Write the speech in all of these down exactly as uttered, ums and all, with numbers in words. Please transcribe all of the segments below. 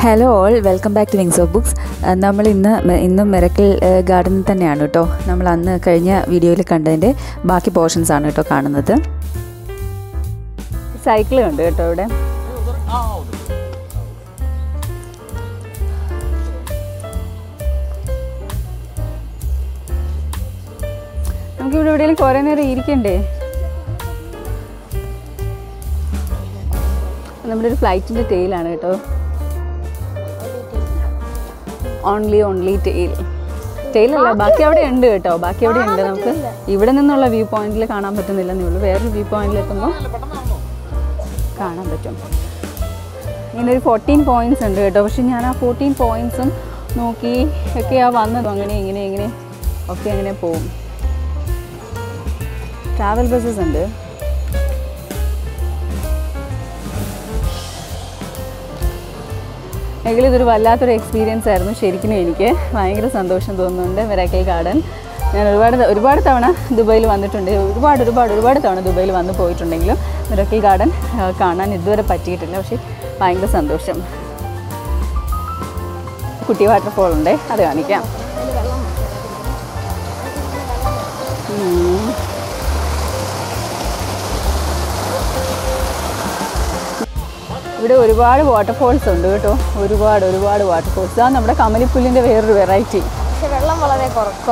Hello all, welcome back to wings of books. നമ്മൾ ഇന്ന് ഇന്നും മിറക്കിൾ ഗാർഡനിൽ തന്നെയാണ് കേട്ടോ. നമ്മൾ അന്ന് കഴിഞ്ഞ വീഡിയോയിൽ കണ്ടതിൻ്റെ ബാക്കി പോർഷൻസ് ആണ് കേട്ടോ കാണുന്നത്. സൈക്കിൾ ഉണ്ട് കേട്ടോ ഇവിടെ. നമുക്കിവിടെ എവിടെയെങ്കിലും കുറേ നേരം ഇരിക്കണ്ടേ? നമ്മുടെ ഒരു ഫ്ലൈറ്റിൻ്റെ ടെയിലാണ് കേട്ടോ. ഓൺലി ഓൺലി ടെയിൽ ടെയിലല്ല, ബാക്കി അവിടെ ഉണ്ട് കേട്ടോ. ബാക്കി അവിടെ ഉണ്ട്. നമുക്ക് ഇവിടെ നിന്നുള്ള വ്യൂ പോയിന്റിൽ കാണാൻ പറ്റുന്നില്ലെന്നേ ഉള്ളൂ. വേറൊരു വ്യൂ പോയിന്റിൽ എത്തുമ്പോൾ കാണാൻ പറ്റും. ഇങ്ങനെ ഒരു ഫോർട്ടീൻ പോയിന്റ്സ് ഉണ്ട് കേട്ടോ. പക്ഷെ ഞാൻ ആ ഫോർട്ടീൻ പോയിന്റ്സും നോക്കി ഒക്കെയാ വന്നത്. അങ്ങനെ ഇങ്ങനെ ഇങ്ങനെ ഒക്കെ അങ്ങനെ പോവും. ട്രാവൽ ബസ്സസ് ഉണ്ട്. എങ്കിലും ഇതൊരു വല്ലാത്തൊരു എക്സ്പീരിയൻസ് ആയിരുന്നു ശരിക്കും. എനിക്ക് ഭയങ്കര സന്തോഷം തോന്നുന്നുണ്ട് മിറാക്കിൾ ഗാർഡൻ. ഞാൻ ഒരുപാട് ഒരുപാട് തവണ ദുബൈയിൽ വന്നിട്ടുണ്ട്. ഒരുപാട് ഒരുപാട് ഒരുപാട് തവണ ദുബൈയിൽ വന്ന് പോയിട്ടുണ്ടെങ്കിലും മിറാക്കിൾ ഗാർഡൻ കാണാൻ ഇതുവരെ പറ്റിയിട്ടില്ല. പക്ഷേ ഭയങ്കര സന്തോഷം. കുട്ടി വാട്ടർഫോൾ ഉണ്ട്, അത് കാണിക്കാം. ഇവിടെ ഒരുപാട് വാട്ടർഫോൾസ് ഉണ്ട് കേട്ടോ. ഒരുപാട് ഒരുപാട് വാട്ടർഫോൾസ്. ഇതാണ് നമ്മുടെ കമലിപ്പുല്ലിൻ്റെ വേറൊരു വെറൈറ്റി. വെള്ളം വളരെ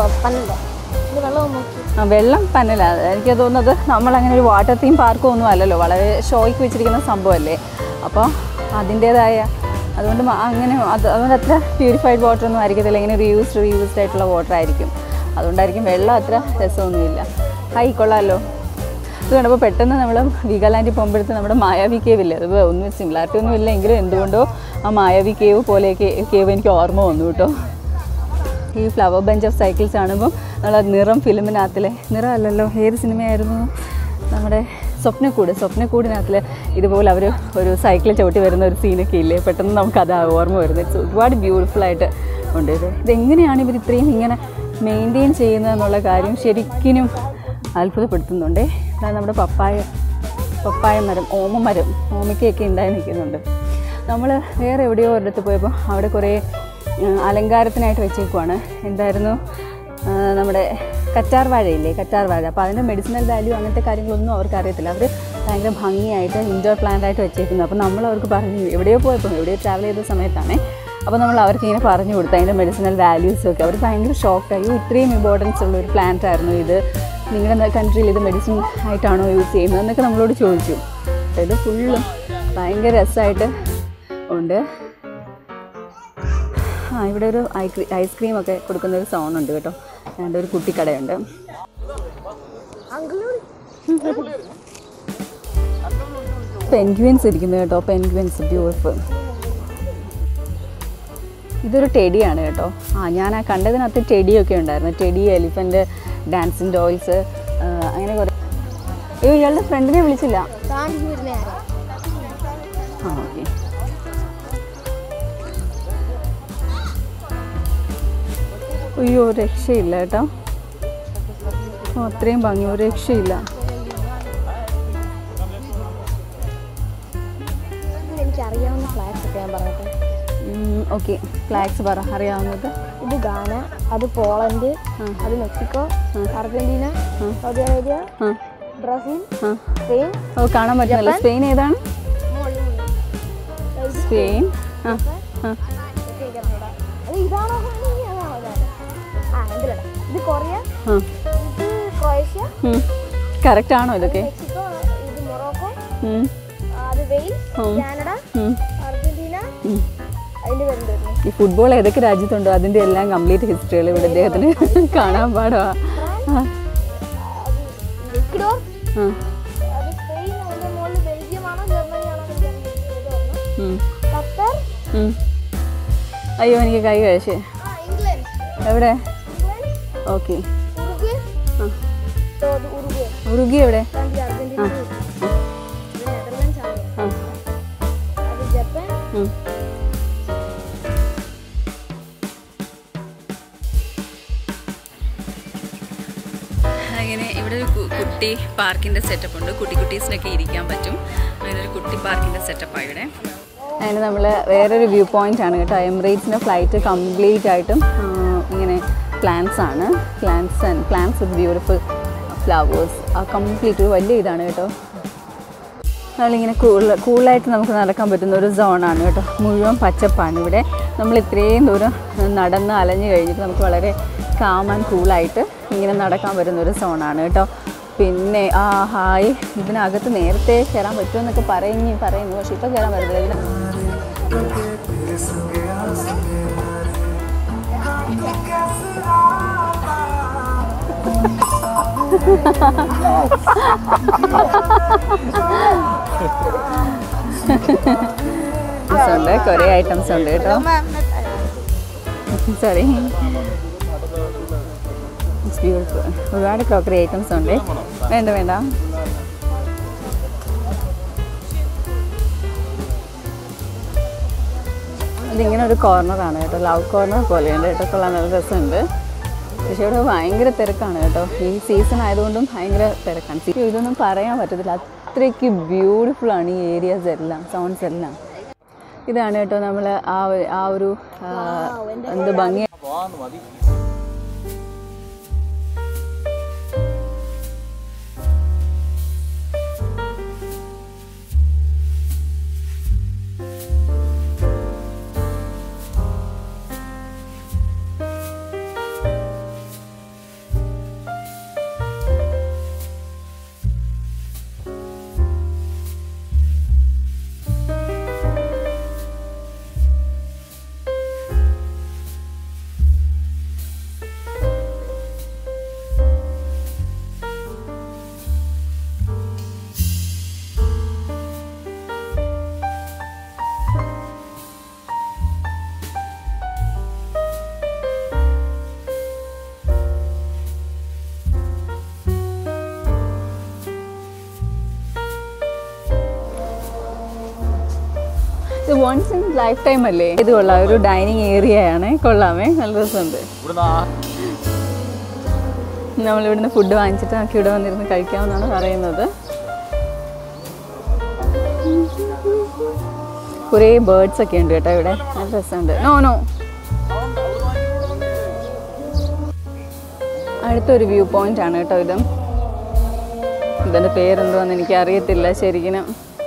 ആ വെള്ളം പന്നലാണ്. എനിക്ക് തോന്നുന്നത് നമ്മളങ്ങനെ ഒരു വാട്ടർ തീം പാർക്കും ഒന്നും അല്ലല്ലോ, വളരെ ഷോയ്ക്ക് വെച്ചിരിക്കുന്ന സംഭവമല്ലേ. അപ്പോൾ അതിൻ്റേതായ അതുകൊണ്ട് അങ്ങനെ അത് അതുകൊണ്ട് അത്ര പ്യൂരിഫൈഡ് വാട്ടർ ഒന്നും ആയിരിക്കത്തില്ല. ഇങ്ങനെ റീയൂസ്ഡ് റീയൂസ്ഡ് ആയിട്ടുള്ള വാട്ടർ ആയിരിക്കും. അതുകൊണ്ടായിരിക്കും വെള്ളം അത്ര രസമൊന്നുമില്ല. ഹൈ കൊള്ളാമല്ലോ. ഇത് കണ്ടപ്പോൾ പെട്ടെന്ന് നമ്മൾ വീഗാലാൻഡിൽ പോകുമ്പോഴത്തെ നമ്മുടെ മായാവി കേവ് ഇല്ലേ, അത് ഒന്നും സിമിലാരിറ്റി ഒന്നും ഇല്ല, എങ്കിലും എന്തുകൊണ്ടോ ആ മായാവി കേവ് പോലെയൊക്കെ കേവ് എനിക്ക് ഓർമ്മ വന്നു കേട്ടോ. ഈ ഫ്ലവർ ബഞ്ച് ഓഫ് സൈക്കിൾസ് കാണുമ്പോൾ നമ്മൾ നിറം ഫിലിമിനകത്തിലെ നിറം അല്ലല്ലോ, ഏത് സിനിമയായിരുന്നു, നമ്മുടെ സ്വപ്നക്കൂട് സ്വപ്നക്കൂടിനകത്തിൽ ഇതുപോലെ അവർ ഒരു സൈക്കിൾ ചവിട്ടി വരുന്ന ഒരു സീനൊക്കെ ഇല്ലേ, പെട്ടെന്ന് നമുക്കത് ഓർമ്മ വരുന്നത്. ഒരുപാട് ബ്യൂട്ടിഫുള്ളായിട്ട് ഉണ്ട്. ഇത് ഇതെങ്ങനെയാണ് ഇവർ ഇത്രയും ഇങ്ങനെ മെയിൻറ്റെയിൻ ചെയ്യുന്നതെന്നുള്ള കാര്യം ശരിക്കും അത്ഭുതപ്പെടുത്തുന്നുണ്ടേ. നമ്മുടെ പപ്പായ പപ്പായ മരം, ഓമ മരം, ഓമയ്ക്കൊക്കെ ഉണ്ടായി നിൽക്കുന്നുണ്ട്. നമ്മൾ വേറെ എവിടെയോ ഒരിടത്ത് പോയപ്പോൾ അവിടെ കുറേ അലങ്കാരത്തിനായിട്ട് വെച്ചേക്കുവാണ്. എന്തായിരുന്നു, നമ്മുടെ കറ്റാർ വാഴയില്ലേ, കറ്റാർ വാഴ. അപ്പോൾ അതിൻ്റെ മെഡിസിനൽ വാല്യൂ അങ്ങനത്തെ കാര്യങ്ങളൊന്നും അവർക്ക് അറിയത്തില്ല. അവർ ഭയങ്കര ഭംഗിയായിട്ട് ഇൻഡോർ പ്ലാന്റായിട്ട് വെച്ചേക്കുന്നത്. അപ്പോൾ നമ്മൾ അവർക്ക് പറഞ്ഞു, എവിടെയോ പോയപ്പോൾ എവിടെയോ ട്രാവൽ ചെയ്ത സമയത്താണേ, അപ്പോൾ നമ്മൾ അവർക്ക് ഇങ്ങനെ പറഞ്ഞു കൊടുത്തു അതിൻ്റെ മെഡിസിനൽ വാല്യൂസൊക്കെ. അവർ ഭയങ്കര ഷോക്കായി. ഇത്രയും ഇമ്പോർട്ടൻസ് ഉള്ളൊരു പ്ലാന്റ് ആയിരുന്നു ഇത്, നിങ്ങളുടെ കൺട്രിയിൽ ഇത് മെഡിസിൻ ആയിട്ടാണോ യൂസ് ചെയ്യുന്നത് എന്നൊക്കെ നമ്മളോട് ചോദിച്ചു. ഇത് ഫുള്ളും ഭയങ്കര രസമായിട്ട് ഉണ്ട്. ആ ഇവിടെ ഒരു ഐസ്ക്രീം ഒക്കെ കൊടുക്കുന്ന ഒരു സോണുണ്ട് കേട്ടോ. അതിൻ്റെ ഒരു കുട്ടിക്കടയുണ്ട്. പെൻഗ്വിൻസ് ഇരിക്കുന്നത് കേട്ടോ, പെൻഗ്വിൻസ് ബ്യൂട്ടിഫുൾ. ഇതൊരു ടെഡിയാണ് കേട്ടോ. ആ ഞാൻ ആ കണ്ടതിനകത്ത് ടെഡിയൊക്കെ ഉണ്ടായിരുന്നു. ടെഡി, എലിഫൻറ്റ്, ഡാൻസിങ് ഡോൾസ്, അങ്ങനെ കുറേ. അയ്യോ ഇയാളുടെ ഫ്രണ്ടിനെ വിളിച്ചില്ല. ആ ഓക്കെ. അയ്യോ രക്ഷയില്ല കേട്ടോ. ഓ അത്രയും ഭംഗി, ഒരു രക്ഷയില്ല. എനിക്കറിയാവുന്ന ഫ്ലാഗ്സ് ഒക്കെ ഞാൻ പറയട്ടെ. ഓക്കെ, ഫ്ലാഗ്സ് പറ അറിയാവുന്നത്. ഇത് ഗാന, അത് പോളണ്ട്, അത് Mexico, Argentina, Saudi Arabia, Brazil, Spain. ഓ കാണാൻ പറ്റുന്നല്ലോ. സ്പെയിൻ ഏതാണ്? സ്പെയിൻ. ആ ആ ഇതാണോ? ഇത് കൊറിയ, ഇത് ക്രൊയേഷ്യ. കറക്റ്റ് ആണോ ഇതൊക്കെ? മെക്സിക്കോ, ഇത് മൊറോക്കോ, അത് വെയിൽസ്, കാനഡ, അർജന്റീന. ഈ ഫുട്ബോൾ ഏതൊക്കെ രാജ്യത്തുണ്ടോ അതിൻ്റെ എല്ലാം കംപ്ലീറ്റ് ഹിസ്റ്ററികൾ ഇവിടെ അദ്ദേഹത്തിന് കാണാൻ പാടാ. അയ്യോ എനിക്ക് കൈ കഴിച്ചേ. എവിടെ? ഓക്കെ. ഉറുഗ്വേ എവിടെ? അങ്ങനെ ഇവിടെ ഒരു കുട്ടി പാർക്കിൻ്റെ സെറ്റപ്പ് ഉണ്ട്. കുട്ടി കുട്ടീസിനൊക്കെ ഇരിക്കാൻ പറ്റും. അങ്ങനെ ഒരു കുട്ടി പാർക്കിൻ്റെ സെറ്റപ്പാണ് ഇവിടെ. അതിന് നമ്മൾ വേറൊരു വ്യൂ പോയിൻ്റ് ആണ് കേട്ടോ. എമിറേറ്റ്സിൻ്റെ ഫ്ലൈറ്റ് കംപ്ലീറ്റ് ആയിട്ടും ഇങ്ങനെ പ്ലാന്റ്സ് ആണ്. Plants and plants with beautiful flowers. ആ കംപ്ലീറ്റ് ഒരു വലിയ ഇതാണ് കേട്ടോ. നമ്മളിങ്ങനെ കൂൾ കൂളായിട്ട് നമുക്ക് നടക്കാൻ പറ്റുന്ന ഒരു സോണാണ് കേട്ടോ. മുഴുവൻ പച്ചപ്പാണ് ഇവിടെ. നമ്മൾ ഇത്രയും ദൂരം നടന്ന് അലഞ്ഞു കഴിഞ്ഞിട്ട് നമുക്ക് വളരെ കാം ആൻഡ് കൂളായിട്ട് ഇങ്ങനെ നടക്കാൻ പറ്റുന്ന ഒരു സോണാണ് കേട്ടോ. പിന്നെ ആ ഹായ്, ഇതിനകത്ത് നേരത്തെ കയറാൻ പറ്റുമെന്നൊക്കെ പറഞ്ഞ് പറയുന്നു, പക്ഷേ ഇപ്പോൾ കയറാൻ പറ്റില്ല. ഇതിന് ഉണ്ട്, കുറേ ഐറ്റംസ് ഉണ്ട് കേട്ടോ. Sorry, beautiful. ഒരുപാട് ക്രോക്കറി ഐറ്റംസ് ഉണ്ട്. വേണ്ട വേണ്ട ഇതിങ്ങനെ ഒരു കോർണറാണ് കേട്ടോ. ലവ് കോർണർ പോലെയുണ്ട് കേട്ടോ. കൊള്ളാൻ നല്ല രസമുണ്ട്. പക്ഷേ ഇവിടെ ഭയങ്കര തിരക്കാണ് കേട്ടോ. ഈ സീസൺ ആയതുകൊണ്ടും ഭയങ്കര തിരക്കാണ്. ഇതൊന്നും പറയാൻ പറ്റത്തില്ല, അത്രയ്ക്ക് ബ്യൂട്ടിഫുള്ളാണ് ഈ ഏരിയാസ് എല്ലാം, സൗണ്ട്സ് എല്ലാം. ഇതാണ് കേട്ടോ നമ്മൾ ആ ആ ഒരു എന്ത് ഭംഗി. ഇത് വൺസ് ഇൻ ലൈഫ് ടൈം അല്ലേ. ഇത് കൊള്ളാം, ഒരു ഡൈനിങ് ഏരിയ ആണ്. കൊള്ളാമേ, നല്ല രസമുണ്ട്. നമ്മളിവിടുന്ന് ഫുഡ് വാങ്ങിച്ചിട്ട് നമുക്ക് ഇവിടെ വന്നിരുന്ന് കഴിക്കാമെന്നാണ് പറയുന്നത്. കുറേ ബേർഡ്സ് ഒക്കെ ഉണ്ട് കേട്ടോ ഇവിടെ, നല്ല രസമുണ്ട്. നോ നോ അടുത്തൊരു വ്യൂ പോയിന്റ് ആണ് കേട്ടോ ഇത്. ഇതിൻ്റെ പേരെന്തുവാന്ന് എനിക്ക് അറിയത്തില്ല ശരിക്കും.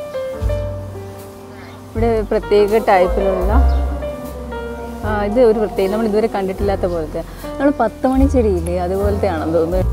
ഇവിടെ പ്രത്യേക ടൈപ്പിലുള്ള ഇത് ഒരു പ്രത്യേക നമ്മൾ ഇതുവരെ കണ്ടിട്ടില്ലാത്ത പോലത്തെ, നമ്മൾ പത്ത് മണി ചെടിയില്ലേ അതുപോലത്തെ ആണെന്ന് തോന്നുന്നു.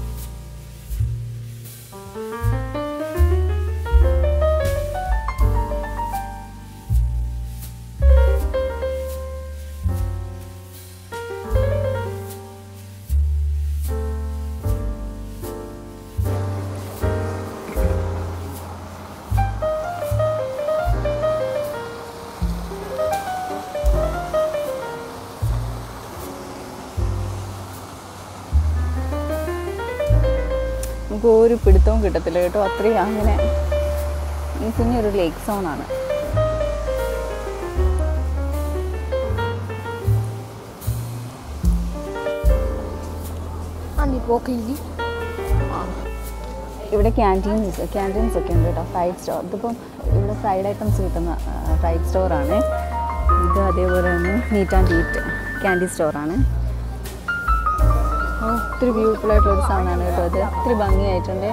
നമുക്ക് ഒരു പിടുത്തവും കിട്ടത്തില്ല കേട്ടോ, അത്രയും അങ്ങനെ കുഞ്ഞൊരു ലേക്ക് സോണാണ്. ഇവിടെ ക്യാൻറ്റീൻസ് ക്യാൻറ്റീൻസ് ഒക്കെ ഉണ്ട് കേട്ടോ. ഫ്രൈഡ് സ്റ്റോർ, ഇതിപ്പം ഇവിടെ ഫ്രൈഡ് ഐറ്റംസ് കിട്ടുന്ന ഫ്രൈഡ് സ്റ്റോറാണ് ഇത്. അതേപോലെ തന്നെ മീറ്റ് ആൻഡ് ഈറ്റ് ക്യാൻഡി സ്റ്റോറാണ്. ഒത്തിരി ബ്യൂട്ടിഫുൾ ആയിട്ടുള്ളൊരു സാധനമാണ് കേട്ടോ അത്. ഒത്തിരി ഭംഗിയായിട്ടുണ്ട്.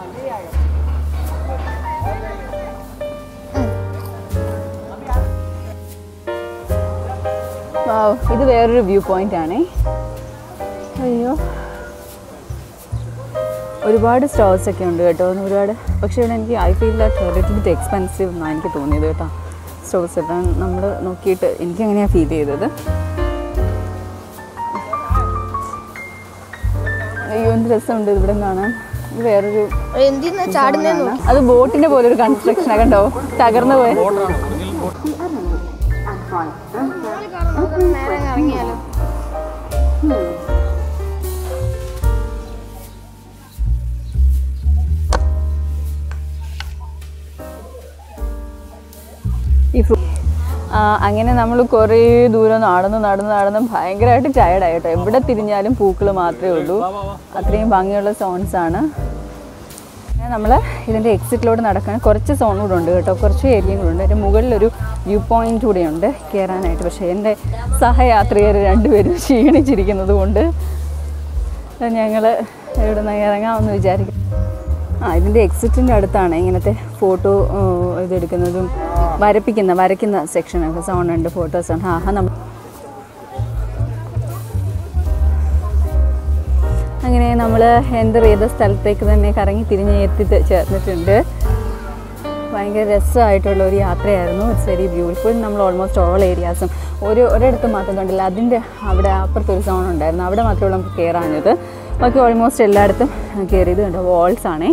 ഇത് വേറൊരു വ്യൂ പോയിന്റ് ആണ്. അയ്യോ, ഒരുപാട് സ്റ്റോൾസ് ഒക്കെ ഉണ്ട് കേട്ടോ, ഒരുപാട്. പക്ഷേ ഇവിടെ എനിക്ക് I feel that little bit expensive എന്നാണ് എനിക്ക് തോന്നിയത് കേട്ടോ. സ്റ്റോൾസ് എല്ലാം നമ്മൾ നോക്കിയിട്ട് എനിക്കങ്ങനെയാണ് ഫീൽ ചെയ്തത്. അയ്യോ, എന്ത് രസമുണ്ട് ഇവിടെ കാണാൻ. ഇത് വേറൊരു അത് ബോട്ടിന്റെ പോലെ ഒരു കൺസ്ട്രക്ഷനാണ് കണ്ടോ, തകർന്നു പോയത്. ഈ അങ്ങനെ നമ്മൾ കുറേ ദൂരം നടന്ന് നടന്ന് നടന്ന് ഭയങ്കരമായിട്ട് ടയർഡായി കേട്ടോ. എവിടെ തിരിഞ്ഞാലും പൂക്കൾ മാത്രമേ ഉള്ളൂ. അത്രയും ഭംഗിയുള്ള സോൺസ് ആണ്. നമ്മൾ ഇതിൻ്റെ എക്സിറ്റിലോട്ട് നടക്കാൻ കുറച്ച് സോൺ കൂടെ ഉണ്ട് കേട്ടോ, കുറച്ച് ഏരിയയും കൂടെ ഉണ്ട്. അതിൻ്റെ മുകളിലൊരു വ്യൂ പോയിൻ്റ് കൂടെയുണ്ട് കയറാനായിട്ട്. പക്ഷേ എൻ്റെ സഹയാത്രികർ രണ്ടുപേരും ക്ഷീണിച്ചിരിക്കുന്നത് കൊണ്ട് ഞങ്ങൾ ഇവിടെ നിന്ന് ഇറങ്ങാമെന്ന് വിചാരിക്കും. ആ ഇതിൻ്റെ എക്സിറ്റിൻ്റെ അടുത്താണ് ഇങ്ങനത്തെ ഫോട്ടോ ഇതെടുക്കുന്നതും വരപ്പിക്കുന്ന വരയ്ക്കുന്ന സെക്ഷനൊക്കെ സോണുണ്ട്, ഫോട്ടോസാണ്. ആഹാ നമ്മൾ അങ്ങനെ നമ്മൾ എൻ്റർ ചെയ്ത സ്ഥലത്തേക്ക് തന്നെ കറങ്ങി തിരിഞ്ഞ് എത്തി ചേർന്നിട്ടുണ്ട്. ഭയങ്കര രസമായിട്ടുള്ള ഒരു യാത്രയായിരുന്നു. It's very beautiful. നമ്മൾ ഓൾമോസ്റ്റ് ഓൾ ഏരിയാസും ഒരു ഒരിടത്ത് മാത്രം കണ്ടില്ല, അതിൻ്റെ അവിടെ അപ്പുറത്തൊരു സോൺ ഉണ്ടായിരുന്നു, അവിടെ മാത്രമേ നമുക്ക് കയറാഞ്ഞത്. ബാക്കി ഓൾമോസ്റ്റ് എല്ലായിടത്തും കയറിയത് കണ്ടോ വാൾസാണേ.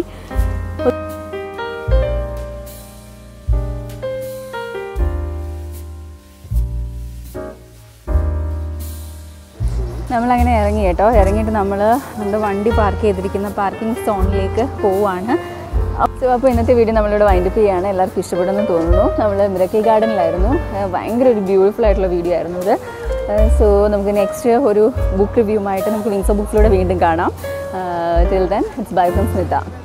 നമ്മളങ്ങനെ ഇറങ്ങി കേട്ടോ. ഇറങ്ങിയിട്ട് നമ്മൾ നമ്മുടെ വണ്ടി പാർക്ക് ചെയ്തിരിക്കുന്ന പാർക്കിംഗ് സോണിലേക്ക് പോവുകയാണ്. അപ്പോൾ ഇന്നത്തെ വീഡിയോ നമ്മളിവിടെ വൈൻഡപ്പ് ചെയ്യുകയാണ്. എല്ലാവർക്കും ഇഷ്ടപ്പെടുമെന്ന് തോന്നുന്നു. നമ്മൾ മിറക്കിൾ ഗാർഡനിലായിരുന്നു. ഭയങ്കര ഒരു ബ്യൂട്ടിഫുൾ ആയിട്ടുള്ള വീഡിയോ ആയിരുന്നു ഇത്. സോ നമുക്ക് നെക്സ്റ്റ് ഒരു ബുക്ക് റിവ്യൂമായിട്ട് നമുക്ക് വിങ്സ് ഓഫ് ബുക്സിലൂടെ വീണ്ടും കാണാം. Till then it's bye from Smitha.